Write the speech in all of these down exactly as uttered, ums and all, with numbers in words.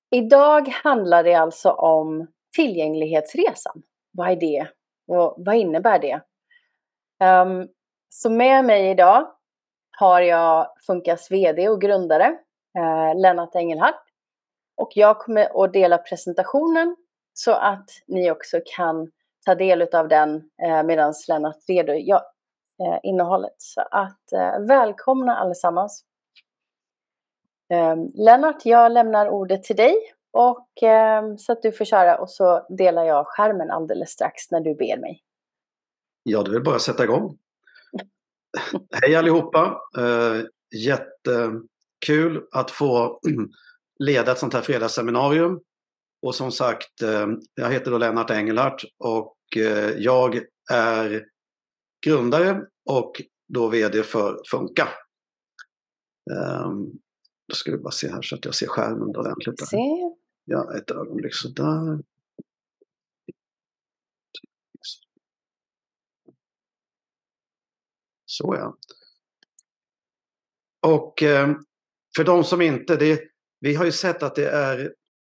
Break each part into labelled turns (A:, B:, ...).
A: Idag handlar det alltså om tillgänglighetsresan. Vad är det? Och vad innebär det? Um, så med mig idag har jag Funkas vd och grundare, eh, Lennart Engelhardt. Och jag kommer att dela presentationen så att ni också kan ta del av den eh, medan Lennart redogör eh, innehållet. Så att eh, välkomna allesammans. Eh, Lennart, jag lämnar ordet till dig. Och eh, så att du får köra, och så delar jag skärmen alldeles strax när du ber mig.
B: Ja, det vill bara sätta igång. Hej allihopa. Uh, jättekul att få leda ett sånt här fredagsseminarium. Och som sagt, uh, jag heter då Lennart Engelhardt och uh, jag är grundare och då vd för Funka. Um, då ska vi bara se här så att jag ser skärmen ordentligt.
A: Se.
B: Ja, ett ögonblick sådär. Så ja. Och eh, för de som inte, det, vi har ju sett att det är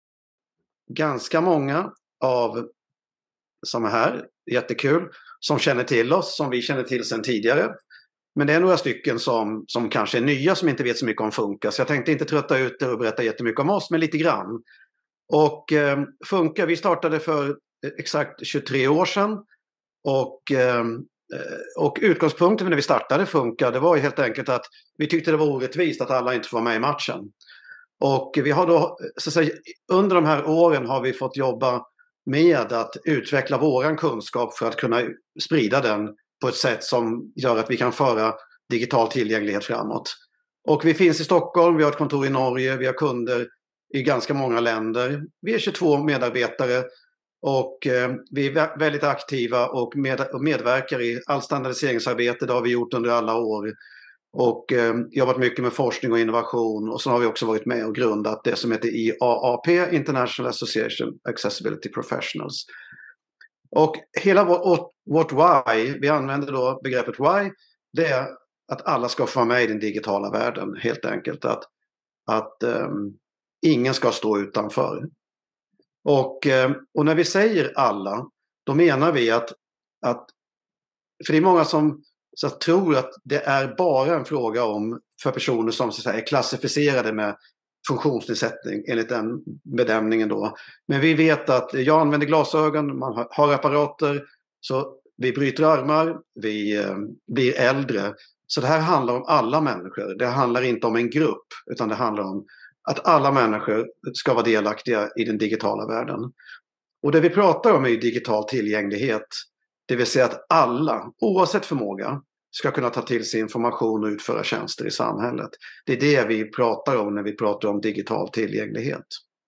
B: ganska många av som är här, jättekul, som känner till oss, som vi känner till sedan tidigare. Men det är några stycken som, som kanske är nya, som inte vet så mycket om Funka. Så jag tänkte inte trötta ut er och berätta jättemycket om oss, men lite grann. Och eh, Funka, vi startade för exakt tjugotre år sedan. Och, eh, och utgångspunkten när vi startade Funka, det var ju helt enkelt att vi tyckte det var orättvist att alla inte får vara med i matchen. Och vi har då, så att säga, under de här åren har vi fått jobba med att utveckla våran kunskap för att kunna sprida den på ett sätt som gör att vi kan föra digital tillgänglighet framåt. Och vi finns i Stockholm, vi har ett kontor i Norge, vi har kunder i ganska många länder. Vi är tjugotvå medarbetare och eh, vi är väldigt aktiva och, med, och medverkar i all standardiseringsarbete. Det har vi gjort under alla år. Och eh, jobbat mycket med forskning och innovation, och så har vi också varit med och grundat det som heter I A A P, International Association Accessibility Professionals. Och hela vårt, vårt why, vi använder då begreppet why, det är att alla ska få vara med i den digitala världen, helt enkelt. Att, att um, ingen ska stå utanför. Och, um, och när vi säger alla, då menar vi att, att för det är många som så tror att det är bara en fråga om för personer som så att säga, är klassificerade med funktionsnedsättning enligt den bedömningen då. Men vi vet att jag använder glasögon, man har apparater, så vi bryter armar, vi eh, blir äldre. Så det här handlar om alla människor. Det handlar inte om en grupp, utan det handlar om att alla människor ska vara delaktiga i den digitala världen. Och det vi pratar om är ju digital tillgänglighet. Det vill säga att alla, oavsett förmåga, ska kunna ta till sig information och utföra tjänster i samhället. Det är det vi pratar om när vi pratar om digital tillgänglighet.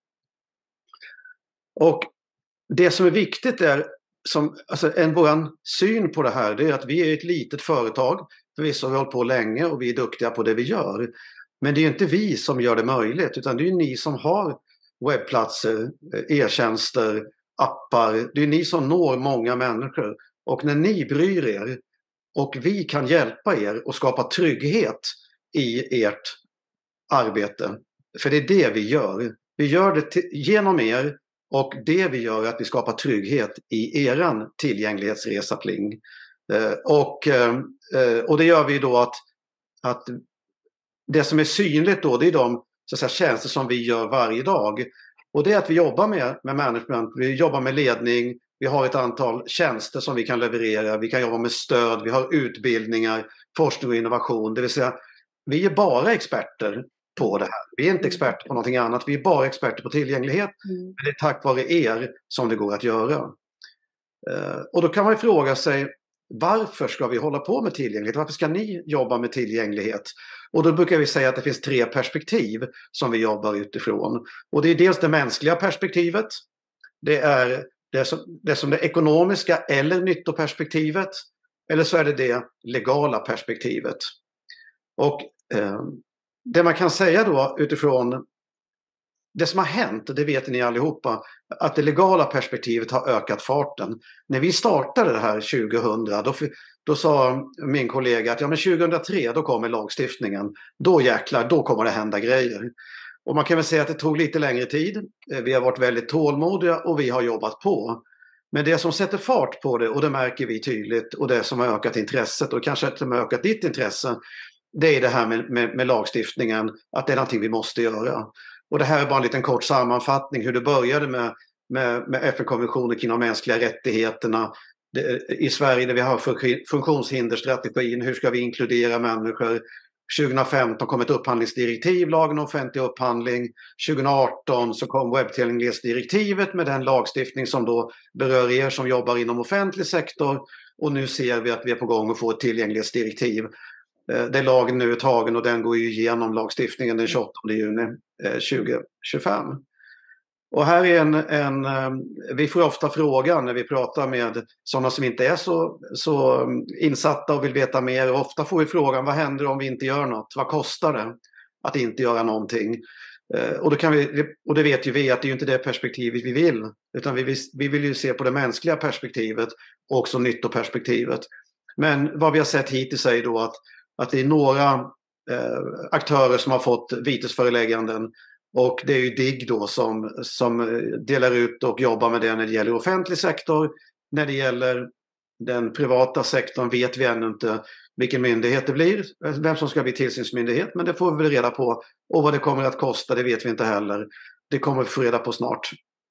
B: Och det som är viktigt är, som, alltså en våran syn på det här, det är att vi är ett litet företag. Förvisso har vi hållit på länge och vi är duktiga på det vi gör. Men det är ju inte vi som gör det möjligt, utan det är ju ni som har webbplatser, e-tjänster, appar. Det är ni som når många människor. Och när ni bryr er och vi kan hjälpa er och skapa trygghet i ert arbete. För det är det vi gör. Vi gör det t- genom er, och det vi gör är att vi skapar trygghet i eran tillgänglighetsresa Pling. Eh, och, eh, och det gör vi då att, att det som är synligt då, det är de så att säga, tjänster som vi gör varje dag. Och det är att vi jobbar med, med management, vi jobbar med ledning. Vi har ett antal tjänster som vi kan leverera. Vi kan jobba med stöd. Vi har utbildningar, forskning och innovation. Det vill säga, vi är bara experter på det här. Vi är inte experter på någonting annat. Vi är bara experter på tillgänglighet. Mm. Men det är tack vare er som det går att göra. Uh, och då kan man ju fråga sig, varför ska vi hålla på med tillgänglighet? Varför ska ni jobba med tillgänglighet? Och då brukar vi säga att det finns tre perspektiv som vi jobbar utifrån. Och det är dels det mänskliga perspektivet. Det är Det är, som, det är som det ekonomiska eller nyttoperspektivet, eller så är det det legala perspektivet. Och eh, det man kan säga då utifrån det som har hänt, det vet ni allihopa, att det legala perspektivet har ökat farten. När vi startade det här tjugohundra, då, då sa min kollega att ja, men tjugohundratre då kommer lagstiftningen, då jäklar, då kommer det hända grejer. Och man kan väl säga att det tog lite längre tid. Vi har varit väldigt tålmodiga och vi har jobbat på. Men det som sätter fart på det, och det märker vi tydligt, och det som har ökat intresset och kanske som har ökat ditt intresse, det är det här med, med, med lagstiftningen, att det är någonting vi måste göra. Och det här är bara en liten kort sammanfattning hur det började med, med, med F N-konventionen kring de mänskliga rättigheterna. Det, i Sverige där vi har funktionshinderstrategin, hur ska vi inkludera människor? tjugohundrafemton kom ett upphandlingsdirektiv, lagen om offentlig upphandling. tjugohundraarton så kom webbtillgänglighetsdirektivet med den lagstiftning som då berör er som jobbar inom offentlig sektor. Och nu ser vi att vi är på gång att få ett tillgänglighetsdirektiv. Det lagen nu är tagen och den går ju igenom lagstiftningen den tjugoåttonde juni tjugohundratjugofem. Och här är en, en, vi får ofta frågan när vi pratar med sådana som inte är så, så insatta och vill veta mer. Ofta får vi frågan, vad händer om vi inte gör något? Vad kostar det att inte göra någonting? Och, då kan vi, och det vet ju vi att det är ju inte det perspektivet vi vill. Utan vi vill, vi vill ju se på det mänskliga perspektivet och också nyttoperspektivet. Men vad vi har sett hittills är då att, att det är några eh, aktörer som har fått vitesförelägganden. Och det är ju D I G då som, som delar ut och jobbar med det när det gäller offentlig sektor. När det gäller den privata sektorn vet vi ännu inte vilken myndighet det blir. Vem som ska bli tillsynsmyndighet, men det får vi väl reda på. Och vad det kommer att kosta, det vet vi inte heller. Det kommer vi få reda på snart.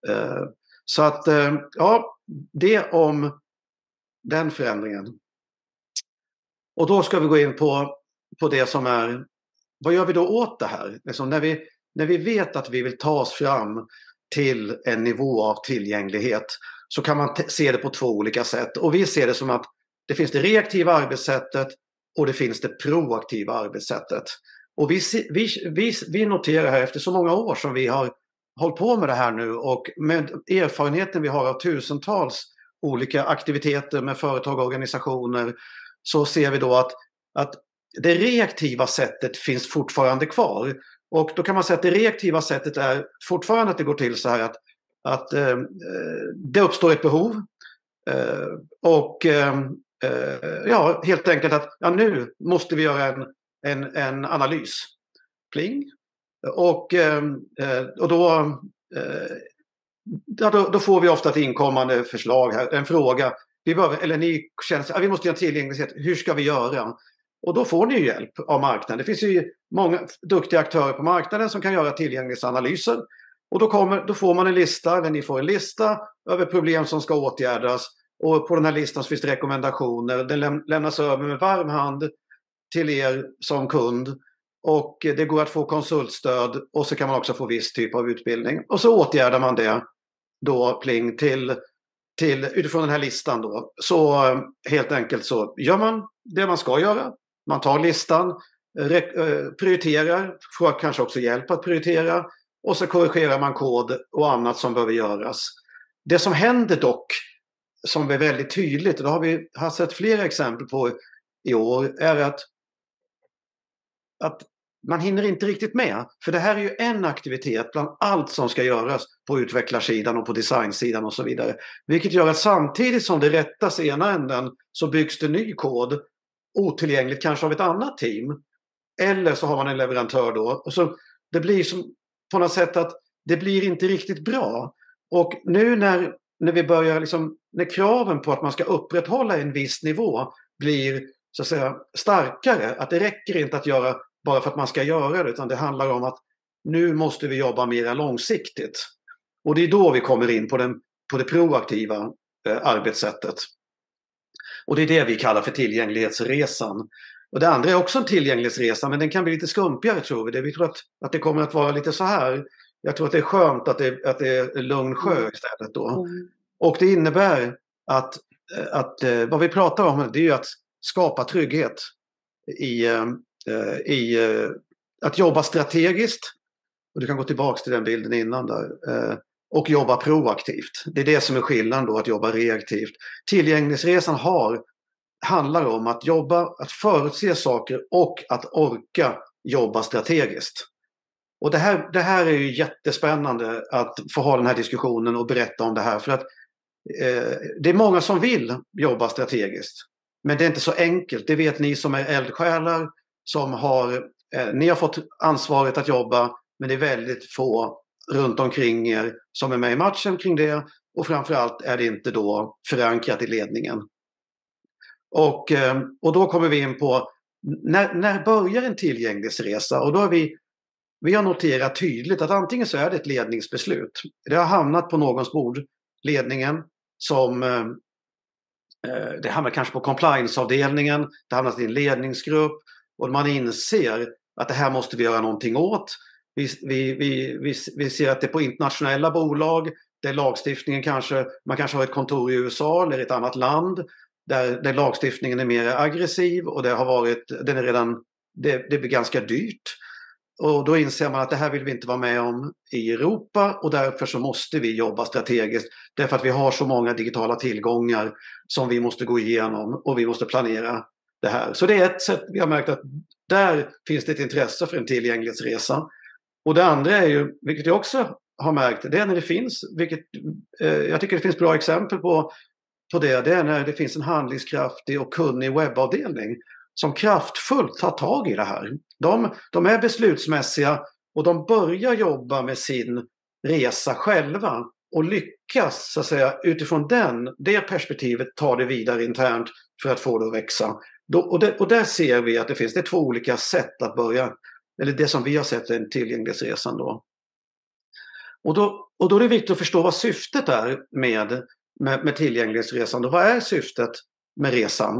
B: Så att, ja, det om den förändringen. Och då ska vi gå in på, på det som är, vad gör vi då åt det här? Liksom när vi När vi vet att vi vill ta oss fram till en nivå av tillgänglighet så kan man se det på två olika sätt. Och vi ser det som att det finns det reaktiva arbetssättet och det finns det proaktiva arbetssättet. Och vi, vi, vi, vi noterar här efter så många år som vi har hållit på med det här nu och med erfarenheten vi har av tusentals olika aktiviteter med företag och organisationer så ser vi då att, att det reaktiva sättet finns fortfarande kvar. Och då kan man säga att det reaktiva sättet är fortfarande att det går till så här att, att eh, det uppstår ett behov eh, och eh, ja, helt enkelt att ja, nu måste vi göra en, en, en analys. Pling. Och, eh, och då, eh, ja, då, då får vi ofta ett inkommande förslag här, en fråga. Vi behöver, eller ni känner att ja, vi måste göra en tillgänglighet, hur ska vi göra? Och då får ni ju hjälp av marknaden. Det finns ju många duktiga aktörer på marknaden som kan göra tillgänglighetsanalyser. Och då, kommer, då får man en lista, eller ni får en lista över problem som ska åtgärdas. Och på den här listan så finns det rekommendationer. Den läm- lämnas över med varm hand till er som kund. Och det går att få konsultstöd och så kan man också få viss typ av utbildning. Och så åtgärdar man det då pling till, till utifrån den här listan då. Så helt enkelt så gör man det man ska göra. Man tar listan, prioriterar, får kanske också hjälp att prioritera och så korrigerar man kod och annat som behöver göras. Det som händer dock, som är väldigt tydligt, och det har vi har sett flera exempel på i år, är att, att man hinner inte riktigt med. För det här är ju en aktivitet bland allt som ska göras på utvecklarsidan och på designsidan och så vidare. Vilket gör att samtidigt som det rättas i ena änden så byggs det ny kod otillgängligt kanske av ett annat team. Eller så har man en leverantör då. Och så det blir som på något sätt att det blir inte riktigt bra. Och nu när, när vi börjar liksom, när kraven på att man ska upprätthålla en viss nivå blir så att säga starkare. Att det räcker inte att göra bara för att man ska göra det, utan det handlar om att nu måste vi jobba mer långsiktigt. Och det är då vi kommer in på, den, på det proaktiva eh, arbetssättet. Och det är det vi kallar för tillgänglighetsresan. Och det andra är också en tillgänglighetsresa, men den kan bli lite skumpigare tror vi. Det, vi tror att, att det kommer att vara lite så här. Jag tror att det är skönt att det, att det är lugn sjö istället då. Mm. Och det innebär att, att vad vi pratar om det är ju att skapa trygghet i, i att jobba strategiskt. Och du kan gå tillbaka till den bilden innan där. Och jobba proaktivt. Det är det som är skillnaden då, att jobba reaktivt. Tillgänglighetsresan har, handlar om att jobba, att förutse saker och att orka jobba strategiskt. Och det här, det här är ju jättespännande att få ha den här diskussionen och berätta om det här. För att eh, det är många som vill jobba strategiskt. Men det är inte så enkelt. Det vet ni som är eldsjälar, som har, eh, ni har fått ansvaret att jobba men det är väldigt få runt omkring er som är med i matchen kring det, och framförallt är det inte då förankrat i ledningen. Och, och då kommer vi in på när, när börjar en tillgänglighetsresa, och då har vi Vi har noterat tydligt att antingen så är det ett ledningsbeslut. Det har hamnat på någons bord, ledningen, som eh, det hamnar kanske på compliance-avdelningen, det hamnar i en ledningsgrupp, och man inser att det här måste vi göra någonting åt. Vi, vi, vi, vi, vi ser att det är på internationella bolag, där lagstiftningen kanske, man kanske har ett kontor i U S A eller ett annat land, där, där lagstiftningen är mer aggressiv, och det har varit, den är redan, det, det blir ganska dyrt. Och då inser man att det här vill vi inte vara med om i Europa, och därför så måste vi jobba strategiskt. Därför att vi har så många digitala tillgångar som vi måste gå igenom, och vi måste planera det här. Så det är ett sätt, vi har märkt att där finns det ett intresse för en tillgänglighetsresa. Och det andra är ju, vilket jag också har märkt, det är när det finns, vilket eh, jag tycker det finns bra exempel på, på det, det är när det finns en handlingskraftig och kunnig webbavdelning som kraftfullt tar tag i det här. De, de är beslutsmässiga, och de börjar jobba med sin resa själva och lyckas så att säga, utifrån den, det perspektivet ta det vidare internt för att få det att växa. Då, och, det, och där ser vi att det finns det är två olika sätt att börja, eller det som vi har sett är en tillgänglighetsresan då. Och då, och då är det viktigt att förstå vad syftet är med, med, med tillgänglighetsresan. Och vad är syftet med resan?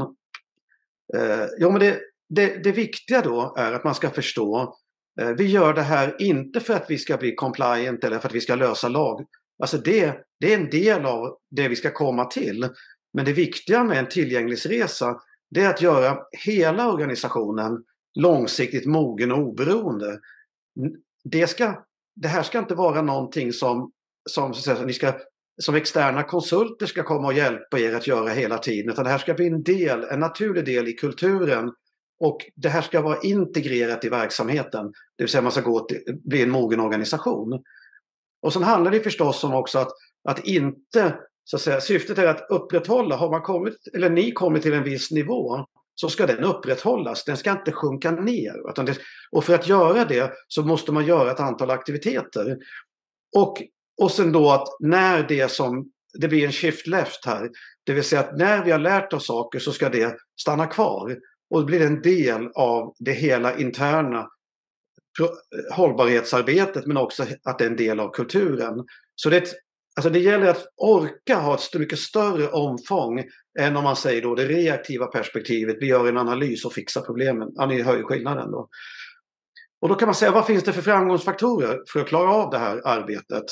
B: Eh, ja, men det, det, det viktiga då är att man ska förstå, eh, vi gör det här inte för att vi ska bli compliant eller för att vi ska lösa lag. Alltså det, det är en del av det vi ska komma till. Men det viktiga med en tillgänglighetsresa, det är att göra hela organisationen långsiktigt mogen och oberoende. Det, ska, det här ska inte vara någonting som, som, så att säga, ni ska, som externa konsulter ska komma och hjälpa er att göra hela tiden. Utan det här ska bli en del, en naturlig del i kulturen. Och det här ska vara integrerat i verksamheten. Det vill säga man ska gå till, bli en mogen organisation. Och sen handlar det förstås om också att, att inte, så att säga, syftet är att upprätthålla, har man kommit, eller ni kommit till en viss nivå, så ska den upprätthållas. Den ska inte sjunka ner. Utan det, och för att göra det så måste man göra ett antal aktiviteter. Och, och sen då att när det som, det blir en shift left här, det vill säga att när vi har lärt oss saker så ska det stanna kvar. Och det blir en del av det hela interna hållbarhetsarbetet, men också att det är en del av kulturen. Så det, alltså det gäller att orka ha ett mycket större omfång än om man säger då det reaktiva perspektivet. Vi gör en analys och fixar problemen. Ja, ni hör ju skillnaden då. Och då kan man säga, vad finns det för framgångsfaktorer för att klara av det här arbetet?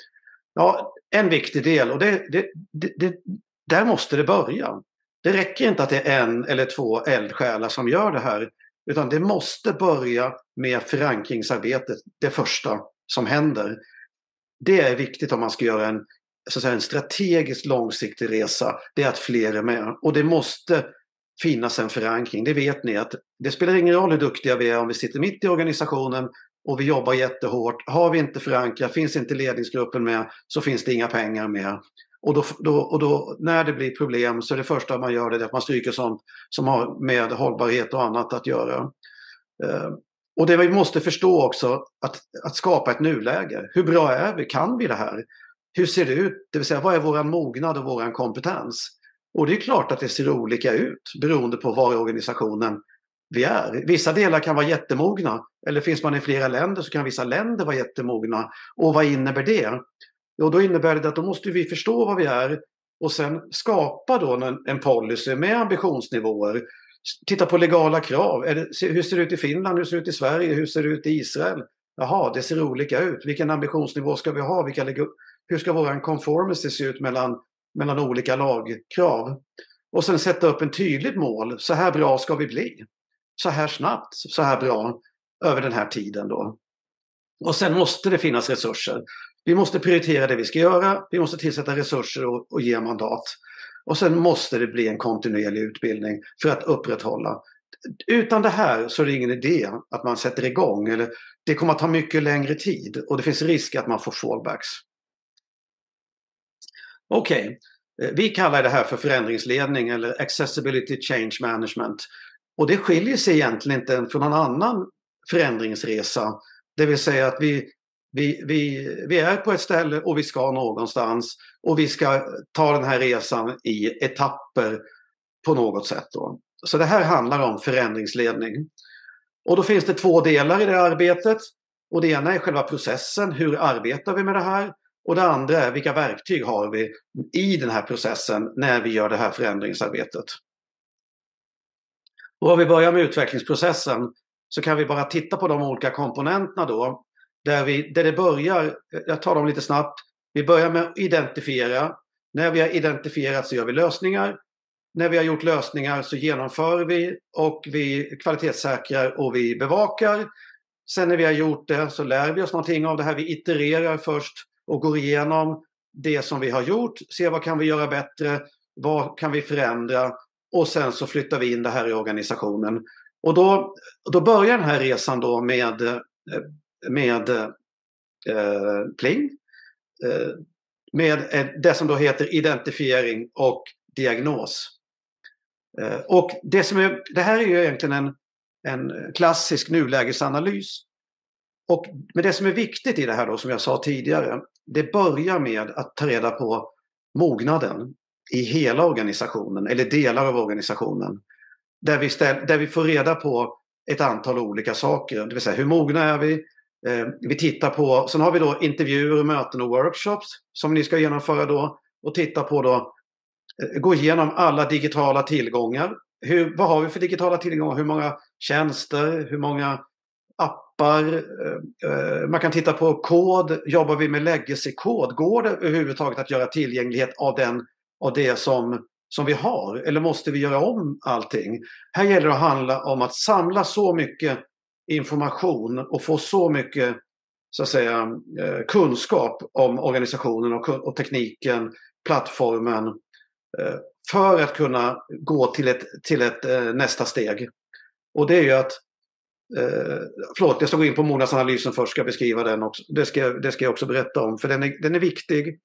B: Ja, en viktig del, och det, det, det, det, där måste det börja. Det räcker inte att det är en eller två eldsjälar som gör det här, utan det måste börja med förankringsarbetet, det första som händer. Det är viktigt om man ska göra en, så att säga, en strategiskt långsiktig resa, det är att fler är med. Och det måste finnas en förankring, det vet ni att det spelar ingen roll hur duktiga vi är om vi sitter mitt i organisationen och vi jobbar jättehårt. Har vi inte förankrat, finns inte ledningsgruppen med, så finns det inga pengar med. Och, då, då, och då, när det blir problem så är det första man gör det att man stryker sånt som har med hållbarhet och annat att göra. Uh, och det vi måste förstå också, att, att skapa ett nuläge. Hur bra är vi? Kan vi det här? Hur ser det ut? Det vill säga, vad är våran mognad och våran kompetens? Och det är klart att det ser olika ut beroende på var i organisationen vi är. Vissa delar kan vara jättemogna, eller finns man i flera länder så kan vissa länder vara jättemogna. Och vad innebär det? Och då innebär det att då måste vi förstå vad vi är och sen skapa då en, en policy med ambitionsnivåer. Titta på legala krav. Är det, hur ser det ut i Finland? Hur ser det ut i Sverige? Hur ser det ut i Israel? Jaha, det ser olika ut. Vilken ambitionsnivå ska vi ha? Vilka, hur ska vår conformity se ut mellan, mellan olika lagkrav? Och sen sätta upp en tydligt mål. Så här bra ska vi bli. Så här snabbt, så här bra över den här tiden då. Och sen måste det finnas resurser. Vi måste prioritera det vi ska göra. Vi måste tillsätta resurser och, och ge mandat. Och sen måste det bli en kontinuerlig utbildning för att upprätthålla. Utan det här så är det ingen idé att man sätter igång. Eller det kommer att ta mycket längre tid och det finns risk att man får fallbacks. Okej, okay. Vi kallar det här för förändringsledning eller accessibility change management. Och det skiljer sig egentligen inte från någon annan förändringsresa Det vill säga att vi, vi, vi, vi är på ett ställe och vi ska någonstans. Och vi ska ta den här resan i etapper på något sätt då. Så det här handlar om förändringsledning. Och då finns det två delar i det arbetet. Och det ena är själva processen. Hur arbetar vi med det här? Och det andra är vilka verktyg har vi i den här processen när vi gör det här förändringsarbetet. Och om vi börjar med utvecklingsprocessen så kan vi bara titta på de olika komponenterna då. Där, vi, där det börjar, jag tar dem lite snabbt. Vi börjar med att identifiera. När vi har identifierat så gör vi lösningar. När vi har gjort lösningar så genomför vi och vi kvalitetssäkrar och vi bevakar. Sen när vi har gjort det så lär vi oss någonting av det här. Vi itererar först och går igenom det som vi har gjort. Ser vad kan vi göra bättre, vad kan vi förändra och sen så flyttar vi in det här i organisationen. Och då, då börjar den här resan då med, med eh, pling. Eh, med det som då heter identifiering och diagnos. Och det, som är, det här är ju egentligen en, en klassisk nulägesanalys. Och, men det som är viktigt i det här då, som jag sa tidigare, det börjar med att ta reda på mognaden i hela organisationen eller delar av organisationen. Där vi, ställ, där vi får reda på ett antal olika saker. Det vill säga hur mogna är vi? Eh, vi tittar på, sen har vi då intervjuer, möten och workshops som ni ska genomföra då. Och titta på då, eh, gå igenom alla digitala tillgångar. Hur, vad har vi för digitala tillgångar? Hur många tjänster? Hur många appar? Eh, eh, man kan titta på kod. Jobbar vi med legacy-kod? Går det överhuvudtaget att göra tillgänglighet av, den, av det som, som vi har? Eller måste vi göra om allting? Här gäller det att handla om att samla så mycket information och få så mycket så att säga, kunskap om organisationen och, och tekniken, plattformen för att kunna gå till ett, till ett nästa steg. Och det är ju att förlåt, jag ska gå in på mognadsanalysen först, ska beskriva den också. Det ska, det ska jag också berätta om, för den är, den är viktig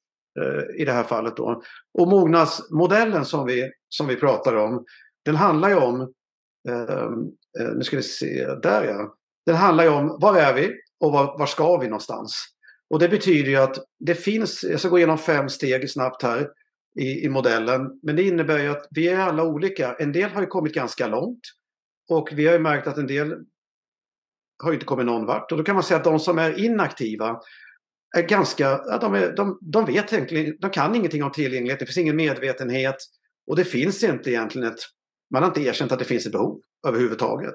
B: i det här fallet då. Och mognadsmodellen som vi, som vi pratar om, den handlar ju om Uh, uh, nu ska vi se, där ja. Den handlar ju om var är vi och var, var ska vi någonstans. Och det betyder ju att det finns, jag ska gå igenom fem steg snabbt här i, i modellen. Men det innebär ju att vi är alla olika. En del har ju kommit ganska långt. Och vi har ju märkt att en del har ju inte kommit någon vart. Och då kan man säga att de som är inaktiva är ganska, ja, de, är, de, de vet egentligen, de kan ingenting om tillgänglighet. Det finns ingen medvetenhet. Och det finns inte egentligen ett, man har inte erkänt att det finns ett behov överhuvudtaget.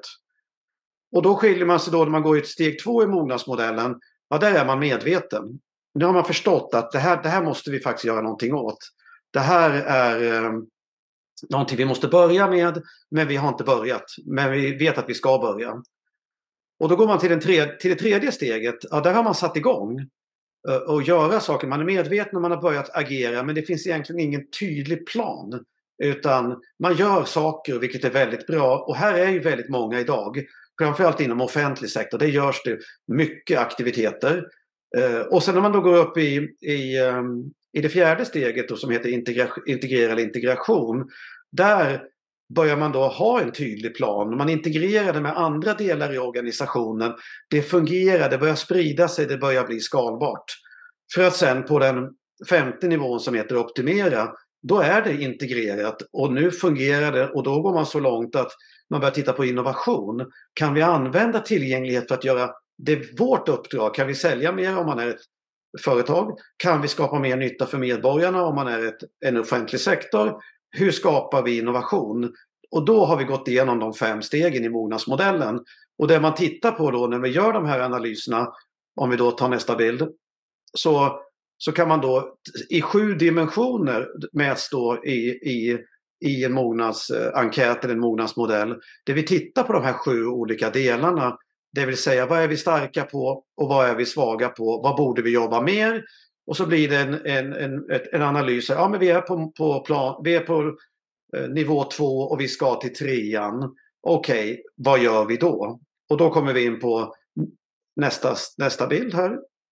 B: Och då skiljer man sig då när man går i ett steg två i mognadsmodellen. Ja, där är man medveten. Nu har man förstått att det här, det här måste vi faktiskt göra någonting åt. Det här är eh, någonting vi måste börja med, men vi har inte börjat. Men vi vet att vi ska börja. Och då går man till, den tre, till det tredje steget. Ja, där har man satt igång eh, och göra saker. Man är medveten och man har börjat agera, men det finns egentligen ingen tydlig plan. Utan man gör saker, vilket är väldigt bra. Och här är ju väldigt många idag. Framförallt inom offentlig sektor. Det görs det mycket aktiviteter. Eh, och sen när man då går upp i, i, um, i det fjärde steget då, som heter integra- integrerad integration. Där börjar man då ha en tydlig plan. Man integrerar det med andra delar i organisationen. Det fungerar, det börjar sprida sig, det börjar bli skalbart. För att sen på den femte nivån som heter optimera. Då är det integrerat och nu fungerar det och då går man så långt att man börjar titta på innovation. Kan vi använda tillgänglighet för att göra det vårt uppdrag? Kan vi sälja mer om man är ett företag? Kan vi skapa mer nytta för medborgarna om man är ett, en offentlig sektor? Hur skapar vi innovation? Och då har vi gått igenom de fem stegen i mognadsmodellen. Och det man tittar på då när vi gör de här analyserna, om vi då tar nästa bild, så Så kan man då i sju dimensioner mäts då i, i, i en mognadsenkät eller en mognadsmodell. Där vi tittar på de här sju olika delarna. Det vill säga vad är vi starka på och vad är vi svaga på. Vad borde vi jobba mer? Och så blir det en, en, en, en analys. Ja, men vi är på, på, plan, vi är på eh, nivå två och vi ska till trean. Okej, okay, vad gör vi då? Och då kommer vi in på nästa, nästa bild här.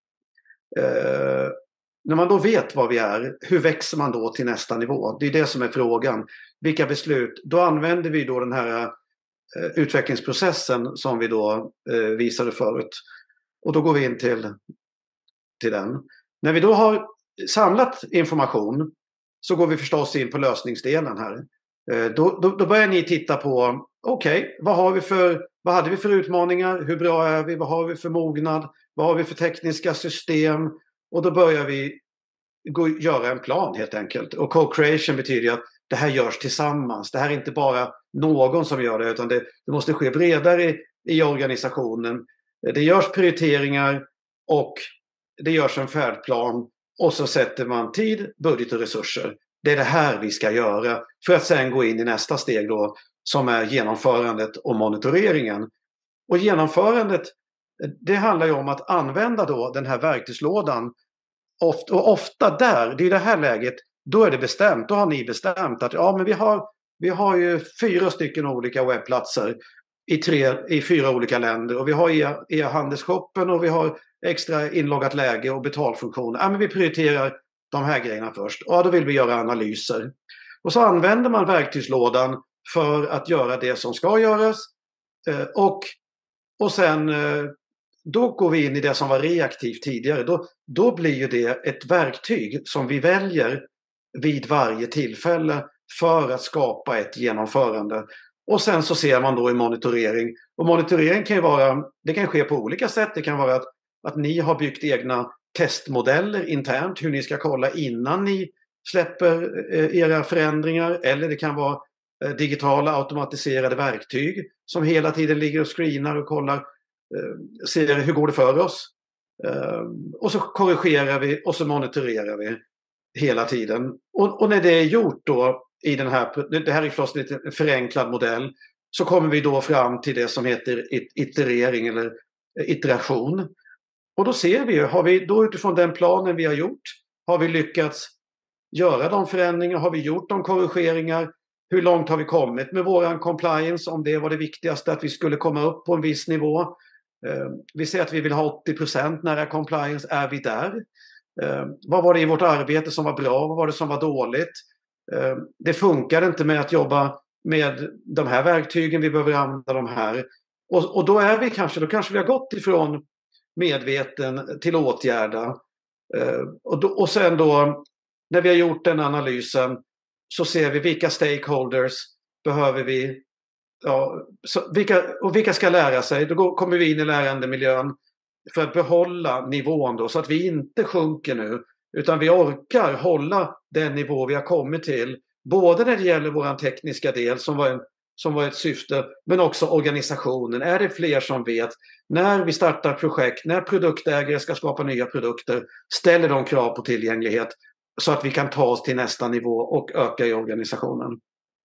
B: Eh, När man då vet vad vi är, hur växer man då till nästa nivå? Det är det som är frågan. Vilka beslut? Då använder vi då den här eh, utvecklingsprocessen som vi då eh, visade förut. och då går vi in till, till den. När vi då har samlat information så går vi förstås in på lösningsdelen här. Eh, då, då, då börjar ni titta på, okej, okay, vad har vi för, vad hade vi för utmaningar? Hur bra är vi? Vad har vi för mognad? Vad har vi för tekniska system? Och då börjar vi gå, göra en plan helt enkelt. Och co-creation betyder att det här görs tillsammans. Det här är inte bara någon som gör det, utan det, det måste ske bredare i, i organisationen. Det görs prioriteringar och det görs en färdplan och så sätter man tid, budget och resurser. Det är det här vi ska göra för att sen gå in i nästa steg då, som är genomförandet och monitoreringen. Och genomförandet, det handlar ju om att använda då den här verktygslådan. Ofta, och ofta där, det är det här läget, då är det bestämt. Då har ni bestämt att ja, men vi har, vi har ju fyra stycken olika webbplatser i, tre, i fyra olika länder. Och vi har e-handelsshoppen och vi har extra inloggat läge och betalfunktioner. Ja, men vi prioriterar de här grejerna först. Och då vill vi göra analyser. Och så använder man verktygslådan för att göra det som ska göras. Och, och sen då går vi in i det som var reaktivt tidigare. Då, då blir ju det ett verktyg som vi väljer vid varje tillfälle för att skapa ett genomförande. Och sen så ser man då i monitorering. Och monitorering kan ju vara, det kan ske på olika sätt. Det kan vara att, att ni har byggt egna testmodeller internt, hur ni ska kolla innan ni släpper era förändringar. Eller det kan vara digitala automatiserade verktyg som hela tiden ligger och screenar och kollar, ser hur går det för oss. Och så korrigerar vi och så monitorerar vi hela tiden. Och, och när det är gjort då i den här, det här är förstås lite en förenklad modell, så kommer vi då fram till det som heter iterering eller iteration. Och då ser vi ju, har vi då utifrån den planen vi har gjort, har vi lyckats göra de förändringar, har vi gjort de korrigeringar, hur långt har vi kommit med våran compliance, om det var det viktigaste att vi skulle komma upp på en viss nivå. Eh, vi ser att vi vill ha åttio procent nära compliance, är vi där? Eh, vad var det i vårt arbete som var bra, vad var det som var dåligt? Eh, det funkar inte med att jobba med de här verktygen, vi behöver använda de här. Och, och då är vi kanske, då kanske vi har gått ifrån medveten till åtgärda. Eh, och, då, och sen då, när vi har gjort den analysen, så ser vi vilka stakeholders behöver vi, ja, så vilka, och vilka ska lära sig. Då går, kommer vi in i lärandemiljön för att behålla nivån då, så att vi inte sjunker nu, utan vi orkar hålla den nivå vi har kommit till. Både när det gäller vår tekniska del som var, en, som var ett syfte, men också organisationen. Är det fler som vet? När vi startar projekt, när produktägare ska skapa nya produkter, ställer de krav på tillgänglighet så att vi kan ta oss till nästa nivå och öka i organisationen.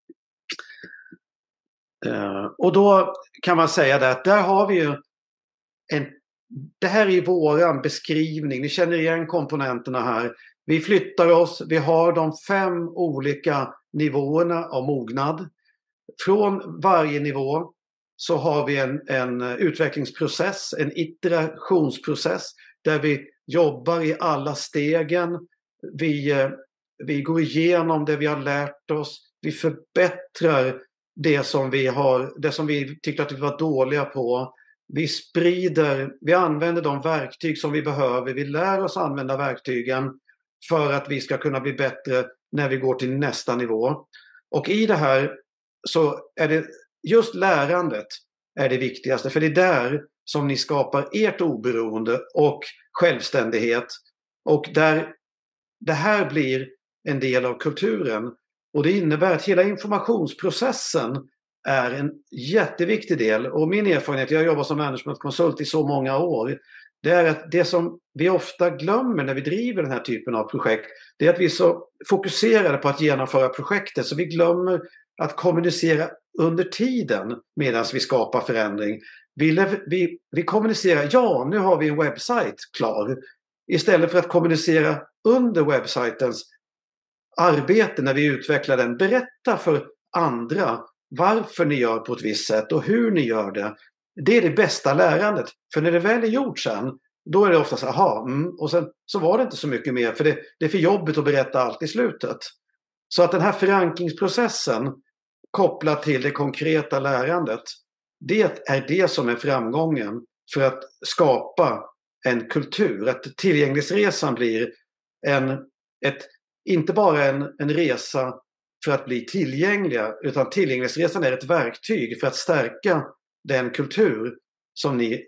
B: Uh, och då kan man säga det att där har vi ju en, det här är våran beskrivning, ni känner igen komponenterna här. Vi flyttar oss, vi har de fem olika nivåerna av mognad. Från varje nivå så har vi en, en utvecklingsprocess, en iterationsprocess där vi jobbar i alla stegen. Vi, vi går igenom det vi har lärt oss, vi förbättrar det som vi har, det som vi tyckte att vi var dåliga på. Vi sprider, vi använder de verktyg som vi behöver. Vi lär oss använda verktygen för att vi ska kunna bli bättre när vi går till nästa nivå. Och i det här så är det just lärandet är det viktigaste. För det är där som ni skapar ert oberoende och självständighet. Och där det här blir en del av kulturen. Och det innebär att hela informationsprocessen är en jätteviktig del. Och min erfarenhet, jag har jobbat som managementkonsult i så många år, det är att det som vi ofta glömmer när vi driver den här typen av projekt, det är att vi är så fokuserade på att genomföra projektet så vi glömmer att kommunicera under tiden medan vi skapar förändring. Vi, vi, vi kommunicerar, ja nu har vi en webbsajt klar, istället för att kommunicera under webbsajtens arbete när vi utvecklar den. Berätta för andra varför ni gör på ett visst sätt och hur ni gör det. Det är det bästa lärandet. För när det väl är gjort sen, då är det ofta så här, aha, mm, och sen så var det inte så mycket mer. För det, det är för jobbigt att berätta allt i slutet. Så att den här förankringsprocessen kopplat till det konkreta lärandet, det är det som är framgången. för att skapa en kultur. Att tillgänglighetsresan blir en, ett, inte bara en, en resa för att bli tillgängliga, utan tillgänglighetsresan är ett verktyg för att stärka den kultur som ni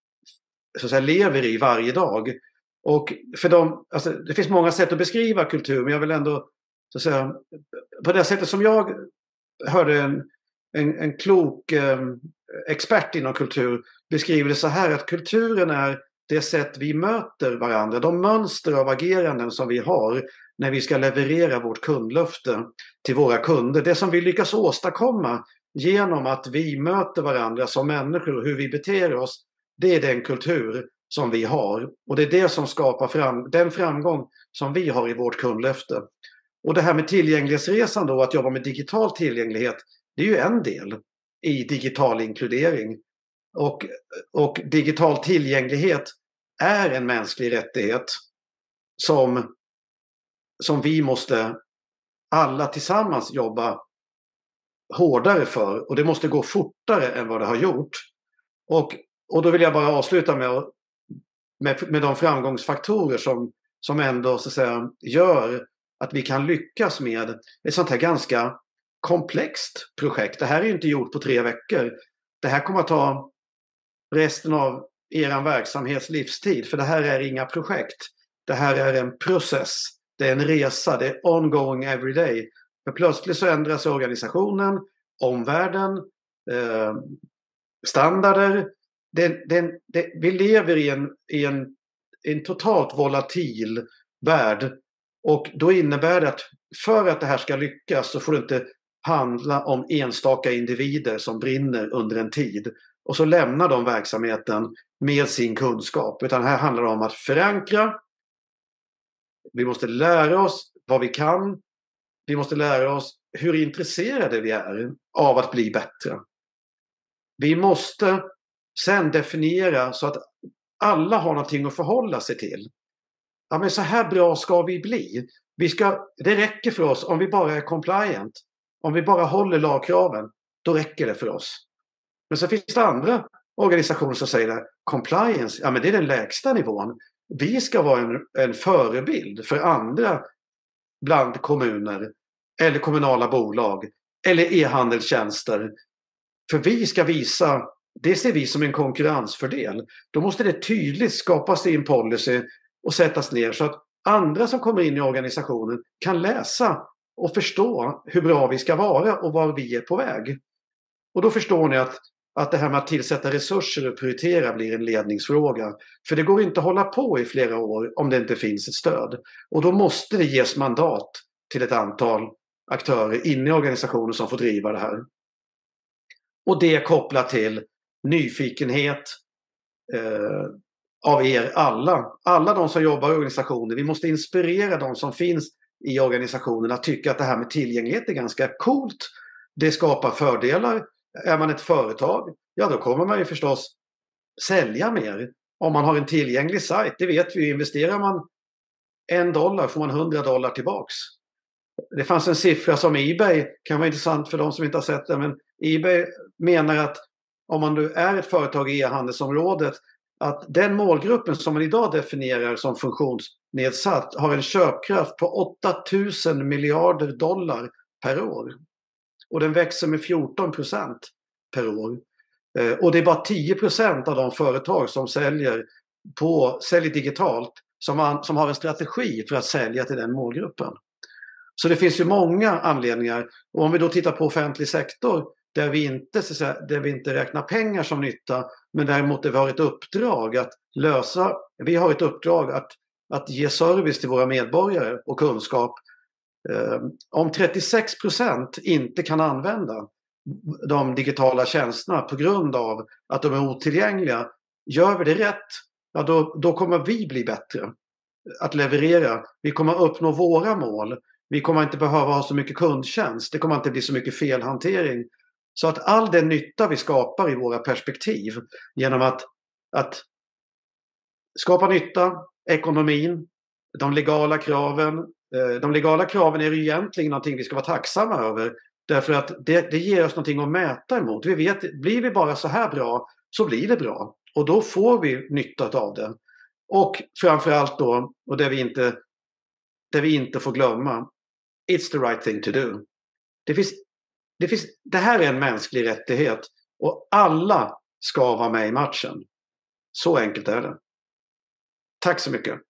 B: så att säga lever i varje dag. Och för dem, alltså, det finns många sätt att beskriva kultur, men jag vill ändå så att säga, på det sättet som jag hörde en, en, en klok eh, expert inom kultur beskriver det så här, att kulturen är det sätt vi möter varandra, de mönster av ageranden som vi har när vi ska leverera vårt kundlöfte till våra kunder. Det som vi lyckas åstadkomma genom att vi möter varandra som människor och hur vi beter oss, det är den kultur som vi har. Och det är det som skapar fram, den framgång som vi har i vårt kundlöfte. Och det här med tillgänglighetsresan då, att jobba med digital tillgänglighet, det är ju en del i digital inkludering. Och, och digital tillgänglighet är en mänsklig rättighet som, som vi måste alla tillsammans jobba hårdare för. Och det måste gå fortare än vad det har gjort. Och, och då vill jag bara avsluta med, med, med de framgångsfaktorer som, som ändå så att säga, gör att vi kan lyckas med ett sånt här ganska komplext projekt. Det här är ju inte gjort på tre veckor. Det här kommer att ta resten av er verksamhets livstid. För det här är inga projekt. Det här är en process. Det är en resa. Det är ongoing every day. För plötsligt så ändras organisationen, omvärlden, eh, standarder. Det, det, det, vi lever i en, i en, en totalt volatil värld. Och då innebär det att för att det här ska lyckas så får det inte handla om enstaka individer som brinner under en tid. Och så lämnar de verksamheten med sin kunskap. Utan här handlar det om att förankra. Vi måste lära oss vad vi kan. Vi måste lära oss hur intresserade vi är av att bli bättre. Vi måste sen definiera så att alla har någonting att förhålla sig till. Ja, men så här bra ska vi bli. Vi ska, det räcker för oss om vi bara är compliant. Om vi bara håller lagkraven, då räcker det för oss. Men så finns det andra organisationer som säger att compliance, ja men det är den lägsta nivån. Vi ska vara en, en förebild för andra bland kommuner eller kommunala bolag eller e-handelstjänster. För vi ska visa, det ser vi som en konkurrensfördel. Då måste det tydligt skapas i en policy och sättas ner så att andra som kommer in i organisationen kan läsa och förstå hur bra vi ska vara och var vi är på väg. Och då förstår ni att, att det här med att tillsätta resurser och prioritera blir en ledningsfråga. För det går inte att hålla på i flera år om det inte finns ett stöd. Och då måste det ges mandat till ett antal aktörer inne i organisationen som får driva det här. Och det är kopplat till nyfikenhet eh, av er alla. Alla de som jobbar i organisationen. Vi måste inspirera de som finns i organisationen att tycka att det här med tillgänglighet är ganska coolt. Det skapar fördelar. Är man ett företag, ja då kommer man ju förstås sälja mer. Om man har en tillgänglig sajt, det vet vi ju, investerar man en dollar får man hundra dollar tillbaks. Det fanns en siffra som eBay, kan vara intressant för de som inte har sett det, men eBay menar att om man nu är ett företag i e-handelsområdet, att den målgruppen som man idag definierar som funktionsnedsatt har en köpkraft på åtta tusen miljarder dollar per år. Och den växer med fjorton procent per år. Eh, och det är bara tio procent av de företag som säljer, på, säljer digitalt som, man, som har en strategi för att sälja till den målgruppen. Så det finns ju många anledningar. Och om vi då tittar på offentlig sektor där vi inte, så att säga, där vi inte räknar pengar som nytta, men däremot där vi har ett uppdrag att lösa, vi har ett uppdrag att, att ge service till våra medborgare och kunskap. Eh, om trettiosex procent inte kan använda de digitala tjänsterna på grund av att de är otillgängliga, gör vi det rätt, ja då, då kommer vi bli bättre att leverera. Vi kommer uppnå våra mål. Vi kommer inte behöva ha så mycket kundtjänst. Det kommer inte bli så mycket felhantering. Så att all den nytta vi skapar i våra perspektiv genom att, att skapa nytta, ekonomin, de legala kraven. De legala kraven är ju egentligen någonting vi ska vara tacksamma över. Därför att det, det ger oss någonting att mäta emot. Vi vet, blir vi bara så här bra så blir det bra. Och då får vi nytta av det. Och framförallt då, och det vi inte, det vi inte får glömma, it's the right thing to do. Det, finns, det, finns, det här är en mänsklig rättighet och alla ska vara med i matchen. Så enkelt är det. Tack så mycket.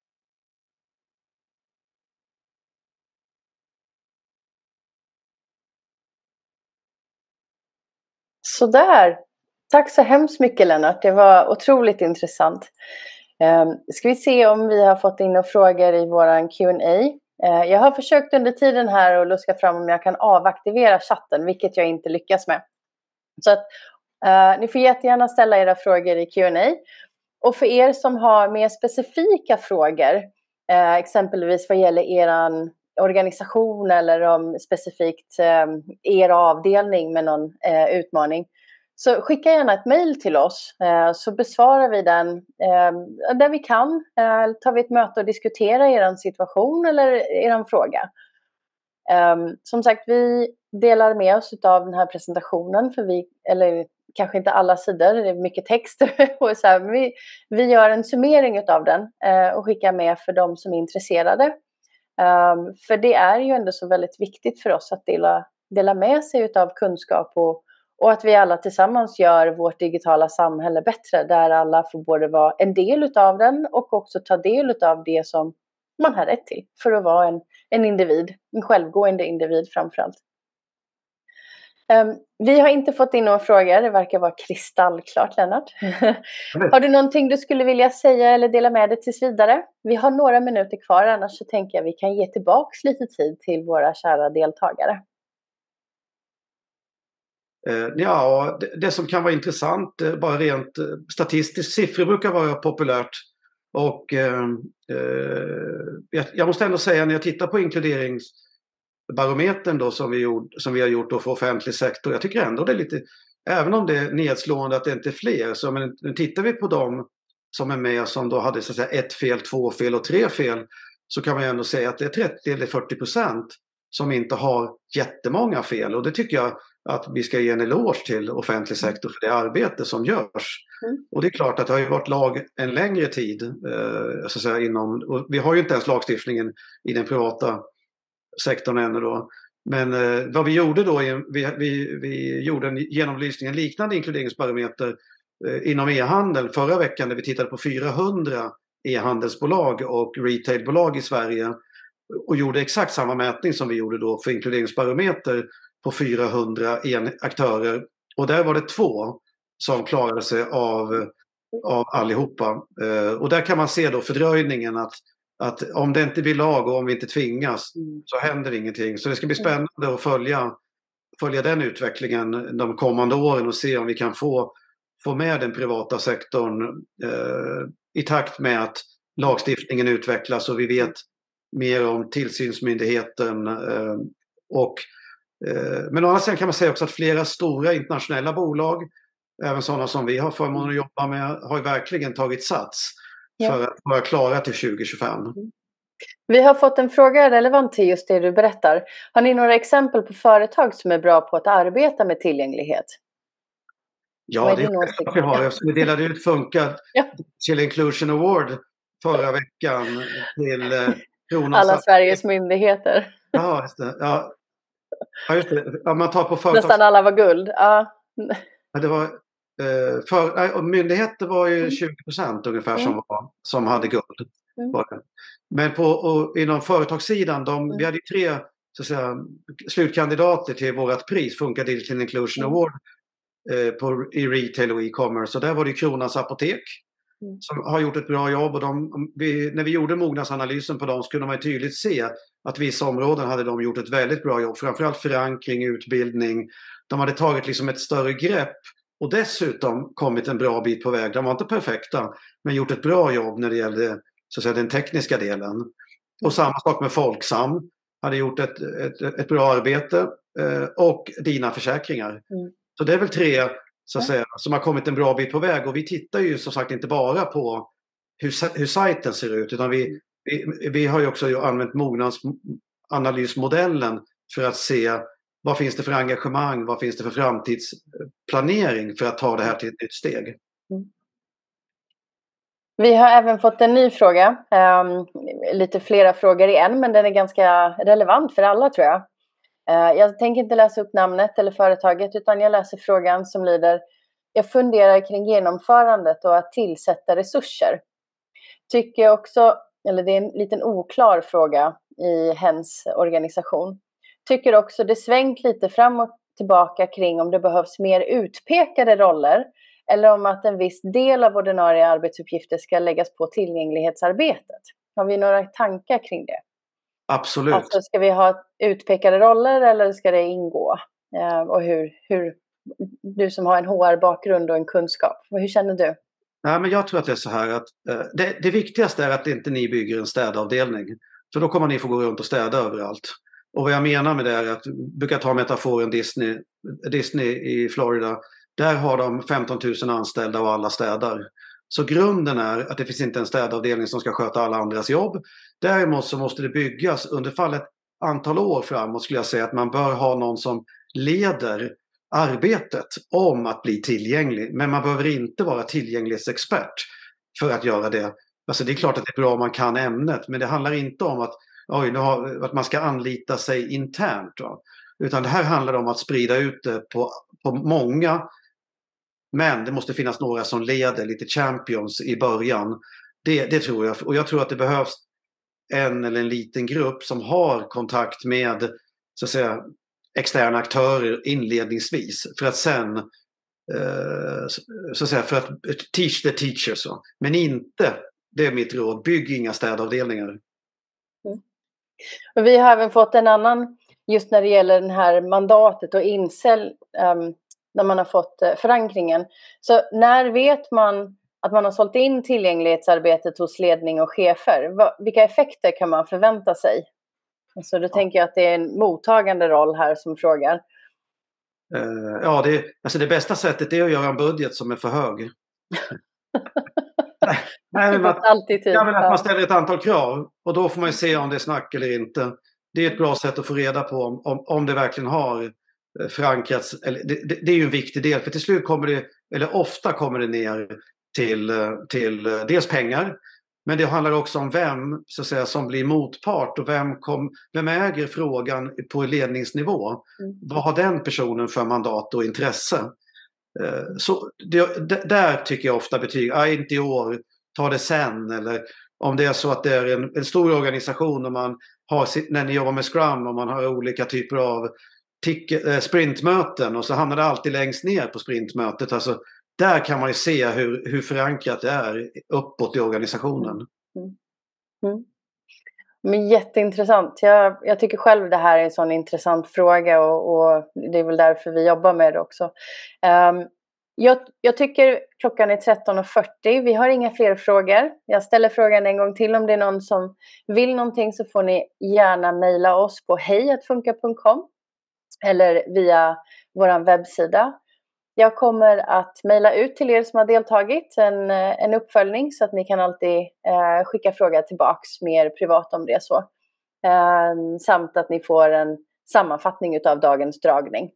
A: Så där. Tack så hemskt mycket, Lennart. Det var otroligt intressant. Um, ska vi se om vi har fått in några frågor i våran Q and A. Uh, jag har försökt under tiden här att luska fram om jag kan avaktivera chatten, vilket jag inte lyckas med. Så att uh, ni får jättegärna ställa era frågor i Q and A. Och för er som har mer specifika frågor, uh, exempelvis vad gäller eran organisation eller om specifikt um, er avdelning med någon uh, utmaning, så skicka gärna ett mejl till oss, uh, så besvarar vi den uh, där vi kan. Uh, tar vi ett möte och diskuterar er situation eller er fråga. Um, som sagt, vi delar med oss av den här presentationen, för vi, eller kanske inte alla sidor, det är mycket text och så här, men vi, vi gör en summering av den uh, och skickar med för de som är intresserade. Um, för det är ju ändå så väldigt viktigt för oss att dela, dela med sig av kunskap och, och att vi alla tillsammans gör vårt digitala samhälle bättre, där alla får både vara en del av den och också ta del av det som man har rätt till för att vara en, en individ, en självgående individ framförallt. Um, vi har inte fått in några frågor, det verkar vara kristallklart, Lennart. Har du någonting du skulle vilja säga eller dela med dig tills vidare? Vi har några minuter kvar, annars så tänker jag vi kan ge tillbaks lite tid till våra kära deltagare.
B: Uh, ja, det, det som kan vara intressant, bara rent statistiskt, siffror brukar vara populärt. Och uh, uh, jag, jag måste ändå säga, när jag tittar på inkluderingsbarometern då, som vi, gjort, som vi har gjort då för offentlig sektor, jag tycker ändå det är lite, även om det är nedslående att det inte är fler, så men, tittar vi på dem som är med som då hade så att säga ett fel, två fel och tre fel, så kan man ändå säga att det är trettio eller fyrtio procent som inte har jättemånga fel, och det tycker jag att vi ska ge en eloge till offentlig sektor för det arbete som görs. Mm. Och det är klart att det har ju varit lag en längre tid, eh, så att säga, inom, och vi har ju inte ens lagstiftningen i den privata sektorn ännu då. Men eh, vad vi gjorde då, vi, vi, vi gjorde en genomlysning, en liknande inkluderingsbarometer eh, inom e-handel förra veckan, där vi tittade på fyrahundra e-handelsbolag och retailbolag i Sverige och gjorde exakt samma mätning som vi gjorde då för inkluderingsbarometer på fyrahundra aktörer, och där var det två som klarade sig av, av allihopa. Eh, och där kan man se då fördröjningen, att, att om det inte blir lag och om vi inte tvingas så händer ingenting. Så det ska bli spännande att följa, följa den utvecklingen de kommande åren och se om vi kan få, få med den privata sektorn eh, i takt med att lagstiftningen utvecklas och vi vet mer om tillsynsmyndigheten. Eh, och Men å andra sidan kan man säga också att flera stora internationella bolag, även sådana som vi har förmånen att jobba med, har ju verkligen tagit sats ja. för att vara klara till tjugo tjugofem.
A: Vi har fått en fråga relevant till just det du berättar. Har ni några exempel på företag som är bra på att arbeta med tillgänglighet?
B: Ja, det är det vi har. Vi delade ut Funka ja. till Inclusion Award förra veckan till eh,
A: Kronan. Alla Sveriges myndigheter.
B: Ja, just det. Ja. Ja, just det. Ja, man tar på företags...
A: Nästan alla var guld. Ja.
B: Ja, det var, eh, för, nej, myndigheter var ju mm. tjugo procent ungefär mm. som, var, som hade guld. Mm. Men på, och, inom företagssidan, de, mm. vi hade tre så att säga, slutkandidater till vårt pris, Funka Digital Inclusion mm. Award, eh, på, i retail och e-commerce. Och där var det Kronans Apotek mm. som har gjort ett bra jobb. Och de, vi, när vi gjorde mognadsanalysen på dem så kunde man ju tydligt se att vissa områden hade de gjort ett väldigt bra jobb. Framförallt förankring, utbildning. De hade tagit liksom ett större grepp och dessutom kommit en bra bit på väg. De var inte perfekta, men gjort ett bra jobb när det gällde så att säga, den tekniska delen. Och samma sak med Folksam. Hade gjort ett, ett, ett bra arbete. Eh, och Dina Försäkringar. Mm. Så det är väl tre så att säga, som har kommit en bra bit på väg. Och vi tittar ju som sagt inte bara på hur, hur sajten ser ut, utan vi Vi, vi har ju också använt mognadsanalysmodellen för att se vad finns det för engagemang, vad finns det för framtidsplanering för att ta det här till ett nytt steg.
A: Mm. Vi har även fått en ny fråga. Um, lite flera frågor i en, men den är ganska relevant för alla tror jag. Uh, jag tänker inte läsa upp namnet eller företaget, utan jag läser frågan som lyder: jag funderar kring genomförandet och att tillsätta resurser. Tycker jag också, eller det är en liten oklar fråga i hens organisation. Tycker också det svängt lite fram och tillbaka kring om det behövs mer utpekade roller eller om att en viss del av ordinarie arbetsuppgifter ska läggas på tillgänglighetsarbetet. Har vi några tankar kring det?
B: Absolut.
A: Alltså, ska vi ha utpekade roller eller ska det ingå? Eh, och hur, hur, du som har en H R-bakgrund och en kunskap, hur känner du?
B: Nej, men jag tror att det är så här att eh, det, det viktigaste är att inte ni bygger en städavdelning. För då kommer ni få gå runt och städa överallt. Och vad jag menar med det är att, brukar ta metaforen Disney, Disney i Florida. Där har de femton tusen anställda och alla städar. Så grunden är att det finns inte en städavdelning som ska sköta alla andras jobb. Däremot så måste det byggas under fall ett antal år framåt, skulle jag säga, att man bör ha någon som leder arbetet om att bli tillgänglig. Men man behöver inte vara tillgänglighetsexpert för att göra det. Alltså det är klart att det är bra om man kan ämnet, men det handlar inte om att, oj, nu har, att man ska anlita sig internt. Då. Utan det här handlar om att sprida ut det på, på många. Men det måste finnas några som leder, lite champions i början. Det, det tror jag. Och jag tror att det behövs en eller en liten grupp som har kontakt med, så att säga, externa aktörer inledningsvis. För att sen, eh, så att säga, för att teach the teachers. Så. Men inte, det är mitt råd, bygg inga städavdelningar.
A: Mm. Och vi har även fått en annan, just när det gäller den här mandatet och incel, um, när man har fått uh, förankringen. Så när vet man att man har sålt in tillgänglighetsarbetet hos ledning och chefer? Va, vilka effekter kan man förvänta sig? Så då tänker jag att det är en mottagande roll här som frågar.
B: Uh, ja, det, alltså det bästa sättet är att göra en budget som är för hög. Nej, men att,
A: alltid tid.
B: Ja, men att man ställer ett antal krav och då får man ju se om det är snack eller inte. Det är ett bra sätt att få reda på om, om, om det verkligen har förankrats. Eller, det, det, det är ju en viktig del, för till slut kommer det, eller ofta kommer det ner till, till dels pengar, men det handlar också om vem, så att säga, som blir motpart och vem, kom, vem äger frågan på ledningsnivå. Mm. Vad har den personen för mandat och intresse? Så det, där tycker jag ofta betyg, ah, inte i år, ta det sen. Eller om det är så att det är en, en stor organisation och man har, när ni jobbar med Scrum och man har olika typer av tick, eh, sprintmöten och så hamnar det alltid längst ner på sprintmötet. Alltså, där kan man ju se hur, hur förankrat det är uppåt i organisationen.
A: Mm. Mm. Men jätteintressant. Jag, jag tycker själv det här är en sån intressant fråga och, och det är väl därför vi jobbar med det också. Um, jag, jag tycker klockan är tretton och fyrtio. Vi har inga fler frågor. Jag ställer frågan en gång till. Om det är någon som vill någonting så får ni gärna mejla oss på hej at funka punkt com eller via vår webbsida. Jag kommer att mejla ut till er som har deltagit en, en uppföljning så att ni kan alltid eh, skicka frågor tillbaks mer privat om det är så. Eh, samt att ni får en sammanfattning av dagens dragning.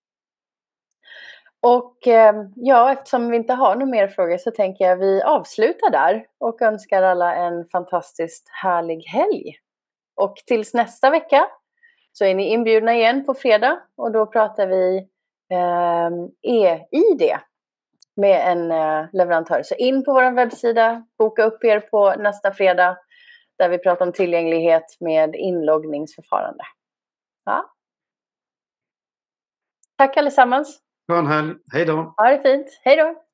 A: Och eh, ja, eftersom vi inte har några mer frågor så tänker jag vi avslutar där och önskar alla en fantastiskt härlig helg. Och tills nästa vecka så är ni inbjudna igen på fredag och då pratar vi e-I D med en leverantör. Så in på vår webbsida, boka upp er på nästa fredag där vi pratar om tillgänglighet med inloggningsförfarande. Ja. Tack allesammans.
B: Skön helg. Hej då.
A: Ha det fint. Hej då.